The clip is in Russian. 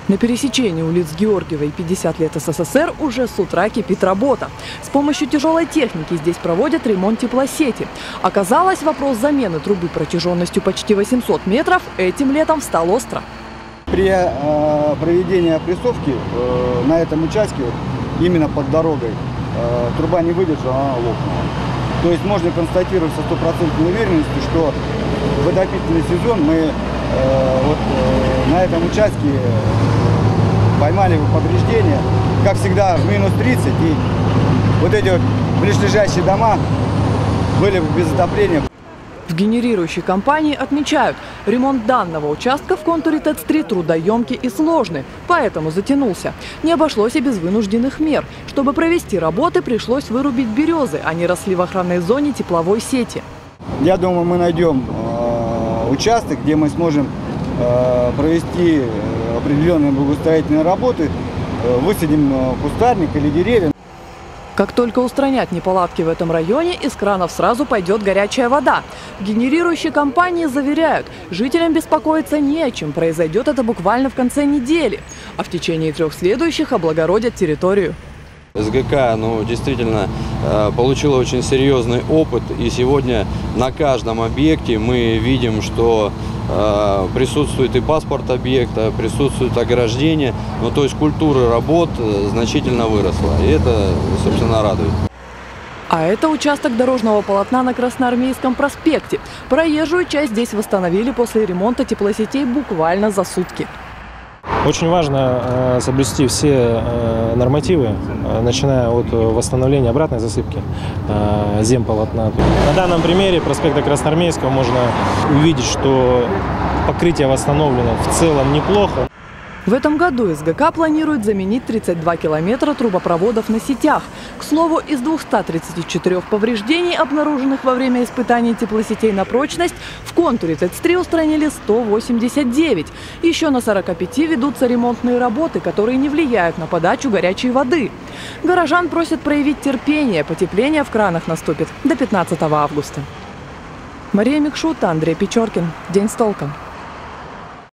На пересечении улиц Георгиева и 50 лет СССР уже с утра кипит работа. С помощью тяжелой техники здесь проводят ремонт теплосети. Оказалось, вопрос замены трубы протяженностью почти 800 метров этим летом встал остро. При проведении опрессовки на этом участке, именно под дорогой, труба не выдержала, она лопнула. То есть можно констатировать со стопроцентной уверенностью, что в отопительный сезон мы на этом участке поймали повреждения, как всегда, в минус 30, и вот эти вот близлежащие дома были без отопления. В генерирующей компании отмечают, ремонт данного участка в контуре ТЭЦ-3 трудоемкий и сложный, поэтому затянулся. Не обошлось и без вынужденных мер. Чтобы провести работы, пришлось вырубить березы, они росли в охранной зоне тепловой сети. Я думаю, мы найдем участок, где мы сможем провести определенные благоустроительные работы, высадим кустарник или деревья. Как только устранят неполадки в этом районе, из кранов сразу пойдет горячая вода. В генерирующей компании заверяют, жителям беспокоиться не о чем, произойдет это буквально в конце недели. А в течение 3 следующих облагородят территорию. СГК действительно получила очень серьезный опыт, и сегодня на каждом объекте мы видим, что присутствует и паспорт объекта, присутствует ограждение, то есть культура работ значительно выросла, и это, собственно, радует. А это участок дорожного полотна на Красноармейском проспекте. Проезжую часть здесь восстановили после ремонта теплосетей буквально за сутки. Очень важно соблюсти все нормативы, начиная от восстановления обратной засыпки земполотна. На данном примере проспекта Красноармейского можно увидеть, что покрытие восстановлено в целом неплохо. В этом году СГК планирует заменить 32 километра трубопроводов на сетях. К слову, из 234 повреждений, обнаруженных во время испытаний теплосетей на прочность, в контуре ТЭЦ-3 устранили 189. Еще на 45 ведутся ремонтные работы, которые не влияют на подачу горячей воды. Горожан просят проявить терпение. Потепление в кранах наступит до 15 августа. Мария Микшута, Андрей Печоркин. День с толком.